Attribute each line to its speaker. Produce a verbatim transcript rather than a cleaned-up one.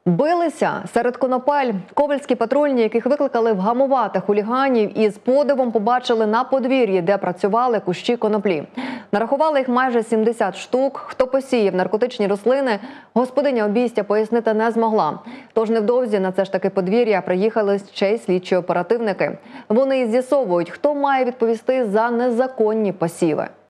Speaker 1: Билися серед конопель. Ковельські патрульні, яких викликали вгамувати хуліганів, із подивом побачили на подвір'ї, де працювали кущі коноплі. Нарахували їх майже сімдесят штук. Хто посіяв наркотичні рослини, господиня обійстя пояснити не змогла. Тож невдовзі на це ж таки подвір'я приїхали ще й слідчі оперативники. Вони і з'ясовують, хто має відповісти за незаконні посіви.